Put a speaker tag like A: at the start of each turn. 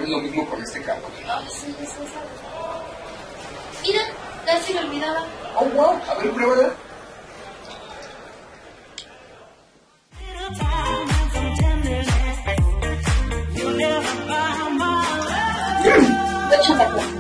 A: es lo mismo con este caldo.
B: Ay, sí, sí, sí. Mira, ya se me olvidaba.
A: Oh, wow, a ver, pruébala.
B: Échame.